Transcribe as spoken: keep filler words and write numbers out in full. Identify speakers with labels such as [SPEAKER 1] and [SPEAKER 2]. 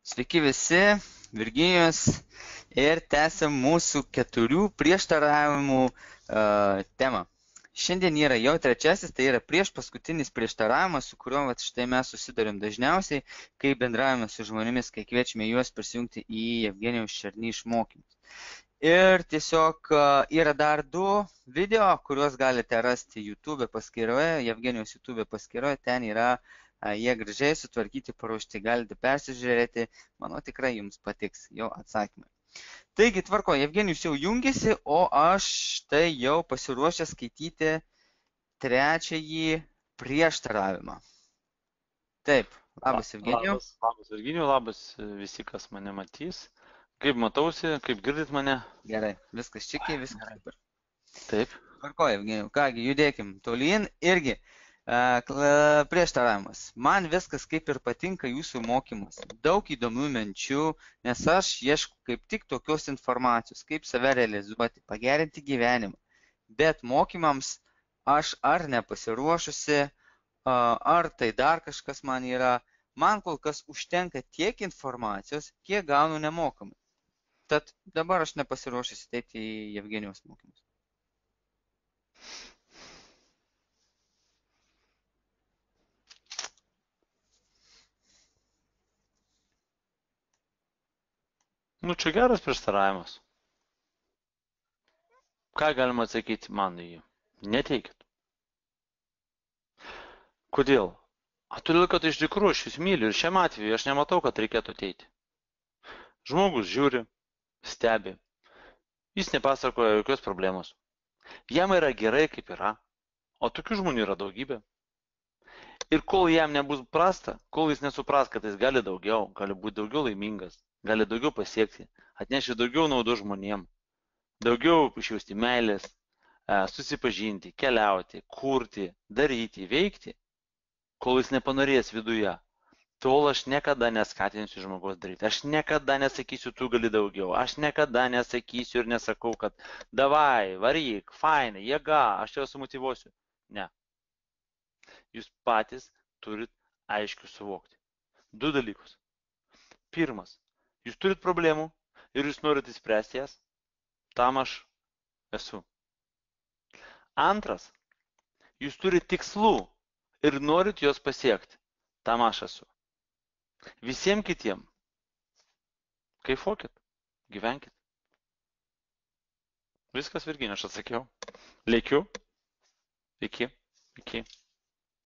[SPEAKER 1] Sveiki visi, Virginijus ir tęsiam mūsų keturių prieštaravimų uh, temą. Šiandien yra jau trečiasis, tai yra prieš paskutinis prieštaravimas, su kuriuo vat, štai mes susidarim dažniausiai, kai bendravime su žmonėmis, kai kviečiame juos prisijungti į Jevgenijaus Černyš mokymus. Ir tiesiog uh, yra dar du video, kuriuos galite rasti YouTube paskyroje, Jevgenijaus YouTube paskyroje, ten yra jie gražiai sutvarkyti, paruošti, galite persižiūrėti, manau tikrai jums patiks jo atsakymai. Taigi tvarko, Jevgenijus jau jungiasi, o aš tai jau pasiruošęs skaityti trečiąjį prieštaravimą. Taip, labas Jevgenijau.
[SPEAKER 2] Labas, labas Virginijau, labas visi, kas mane matys. Kaip matausi, kaip girdit mane?
[SPEAKER 1] Gerai, viskas čikiai, viskas super.
[SPEAKER 2] Taip.
[SPEAKER 1] Tvarko, Jevgenijau, kągi, judėkim tolyn irgi. Prieštaravimas. Man viskas kaip ir patinka jūsų mokymas. Daug įdomių minčių, nes aš ieškau kaip tik tokios informacijos, kaip save realizuoti, pagerinti gyvenimą. Bet mokymams aš ar nepasiruošusi, ar tai dar kažkas man yra, man kol kas užtenka tiek informacijos, kiek gaunu nemokamai. Tad dabar aš nepasiruošusi teikti į Jevgenijaus mokymus.
[SPEAKER 2] Nu, čia geras prieštaravimas. Ką galima atsakyti man į jį? Neteikit. Kodėl? A, todėl, kad iš tikrųjų aš jūs myliu ir šiam atveju aš nematau, kad reikėtų ateiti. Žmogus žiūri, stebi. Jis nepasakoja jokios problemos. Jam yra gerai, kaip yra. O tokių žmonių yra daugybė. Ir kol jam nebus prasta, kol jis nesupras, kad jis gali daugiau, gali būti daugiau laimingas, gali daugiau pasiekti, atnešti daugiau naudos žmonėm, daugiau išjausti meilės, susipažinti, keliauti, kurti, daryti, veikti, kol jis nepanorės viduje, tol aš niekada neskatinsiu žmogaus daryti. Aš niekada nesakysiu, tu gali daugiau. Aš niekada nesakysiu ir nesakau, kad davai, varyk, fainai, jėga, aš jau sumotyvuosiu. Ne. Jūs patys turit aiškiai suvokti. Du dalykus. Pirmas. Jūs turit problemų ir jūs norite spręsti jas, tam aš esu. Antras, jūs turite tikslų ir norit juos pasiekti, tam aš esu. Visiems kitiem, kaifuokit, gyvenkit. Viskas, Virginijau, aš atsakiau. Lėkiu. Iki, iki.